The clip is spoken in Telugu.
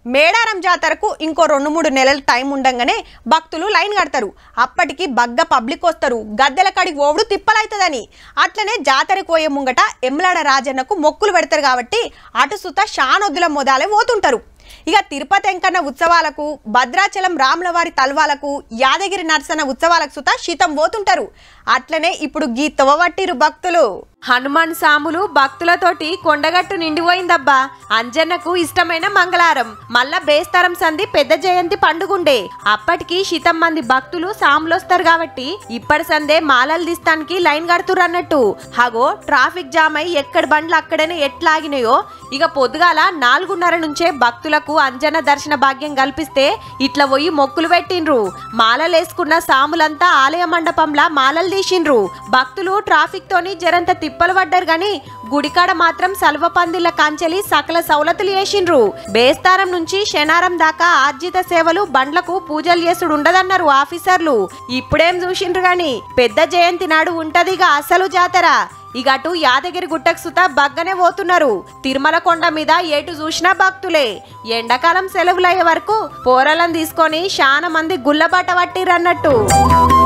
మేడారం జాతరకు ఇంకో 2-3 నెలల టైం ఉండంగానే భక్తులు లైన్ కడతారు. అప్పటికి బగ్గ పబ్లిక్ వస్తారు. గద్దెల కడికి ఓవుడు తిప్పలైతదని. అట్లనే జాతరకు పోయే ముంగట ఎమ్లాడ రాజన్నకు మొక్కులు పెడతారు కాబట్టి అటు సుత షానొద్దుల మొదలే పోతుంటారు. ఇక తిరుపతి వెంకన్న ఉత్సవాలకు, భద్రాచలం రాములవారి తల్వాలకు, యాదగిరి నరసన్న ఉత్సవాలకు సుత శీతం పోతుంటారు. అట్లనే ఇప్పుడు గీ తొవవట్టిరు భక్తులు. హనుమాన్ సాములు భక్తులతోటి కొండగట్టు నిండిపోయిందబ్బా. అంజన్నకు ఇష్టమైన మంగళారం, మళ్ళా బేస్తారం సంధి పెద్ద జయంతి పండుగుండే. అప్పటికి శీతం మంది భక్తులు సాములొస్తారు కాబట్టి ఇప్పటి సందే మాలలు తీస్తానికి లైన్ కడుతురు అన్నట్టు. హగో ట్రాఫిక్ జామ్ అయి ఎక్కడి బండ్లు అక్కడనే ఎట్లాగినాయో ఇక పొద్దుగాల 4:30 నుంచే భక్తులకు అంజన్న దర్శన భాగ్యం కల్పిస్తే ఇట్లా పోయి మొక్కులు పెట్టిండ్రు. మాలలేసుకున్న సాములంతా ఆలయ మండపంలా మాలలు తీసిండ్రు. భక్తులు ట్రాఫిక్ తోని జరంత తిప్పలు పడ్డారు గాని గుడికాడ మాత్రం సల్వ పందిళ్ళ కంచెలి సకల సౌలతులు చేసిండ్రు. బేస్తారం నుంచి శనారం దాకా ఆర్జిత సేవలు, బండ్లకు పూజలు చేసుడు ఉండదన్నారు ఆఫీసర్లు. ఇప్పుడేం చూసిండ్రు గాని పెద్ద జయంతి నాడు ఉంటదిగా అసలు జాతర. ఇక అటు యాదగిరి గుట్టకు సుత బగ్గనే పోతున్నారు. తిరుమల కొండ మీద ఏటు చూసినా భక్తులే. ఎండాకాలం సెలవులయ్యే వరకు పోరలను తీసుకొని చాలా మంది గుల్లబాట పట్టిరన్నట్టు.